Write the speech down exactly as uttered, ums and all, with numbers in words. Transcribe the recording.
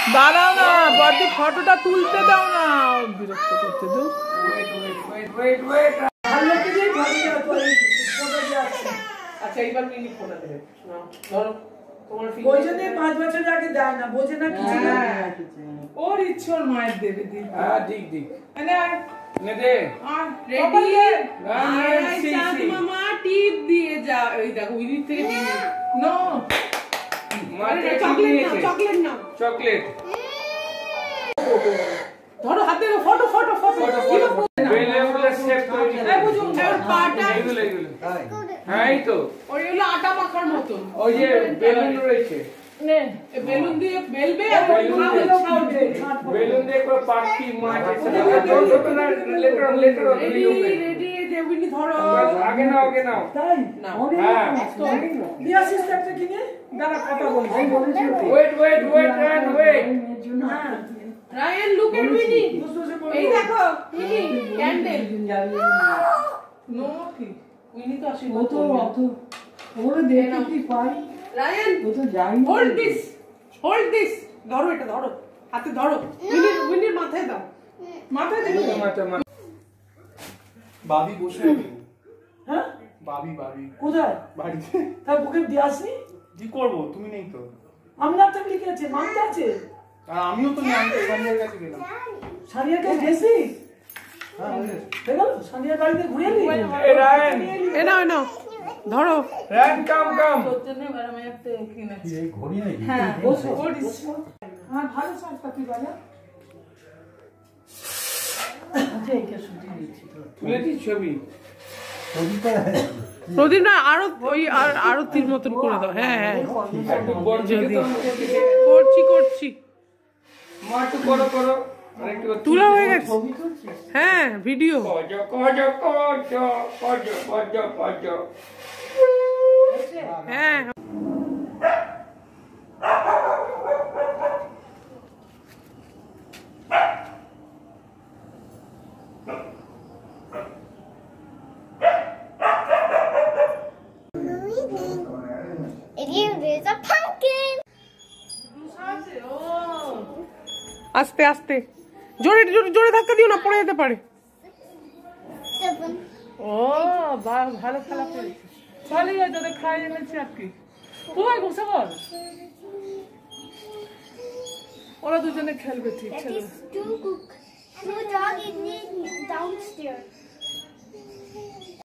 দাঁড়াও না, বড়দি ফটোটা তুলতে দাও না, বিরক্ত করতে দাও। আচ্ছা এইবার মিনি ফোনটা দেবে, ধরো তোমার বোঝে পাঁচ বছর আগে দেয় না, বোঝে না কিছু না, ওর ইচ্ছে ওর মায়ের দেবে দিন। হ্যাঁ ঠিক ঠিক নে দে আর রেডি আর চাঁদ মামা টিপ দিয়ে যা। এই দেখো উইনি থেকে দিয়ে নো মানে চকলেট না, চকলেট না, চকলেট ধরো হাতে ফটো ফটো ফটো বেলেগুলো সেভ করে দিই। এই বুঝুন ওর পাটা এগুলো এগুলো হ্যাঁ এই তো ওই হলো আটা মাখার মতো, ওই যে বেলুন রয়েছে নে এই বেলুন দিয়ে বেলবে আর বেলুন দিয়ে বেলুন দিয়ে করে পাটি মাঝে ছোট না লেটার লেটার রেডি রেডি দেবিনি ধরো আগে নাও আগে নাও তাই না হ্যাঁ দিয়া সিস্টেমটা কিনে দাঁড়া কথা বলছি wait wait wait run wait হ্যাঁ রায়ান লুক এট উইনি এই দেখো উইনি ক্যান্ডেল নো কি উইনি তো আসে ও তো অত ওরে দেখে কি পাই রায়ান ও তো যাই হোল্ড দিস হোল্ড দিস ধরো এটা ধরো হাতে ধরো উইনি উইনির মাথায় দাও মাথায় দেখো মাথা বাবি বসে আছে হ্যাঁ বাবি বাবি কোথায় বাড়িতে তার বুকে দিয়ে আসনি কি করব তুমি নেই তো আমি না তো লিখে আছে মানতে আছে আর আমিও তো নাই সানিয়ার কাছে গেলাম সানিয়ার কাছে গেছি হ্যাঁ দেখো সানিয়ার গাড়িতে ঘুরে এলি এ রায়ান এ নাও নাও ধরো রায়ান কাম কাম তোর জন্য আমি একটা কিনেছি এই ঘড়ি নাকি হ্যাঁ বসো হ্যাঁ ভালো সাজটা তুই বাজা আচ্ছা এইটা শুনতে দিচ্ছি তুলে দি ছবি প্রদীপ না আরো ওই আরো তীর মতন করে দাও হ্যাঁ হ্যাঁ করছি করছি তুলা হয়ে গেছে হ্যাঁ ভিডিও হ্যাঁ আস্তে আস্তে জোরে জোরে জোরে ধাক্কা দিও না পড়ে যেতে পারে ও ভালো খেলা করেছে ভালোই হয় তোদের খাই এনেছি আর কি ওই বসে বল ওরা দুজনে খেলবে ঠিক ছেলে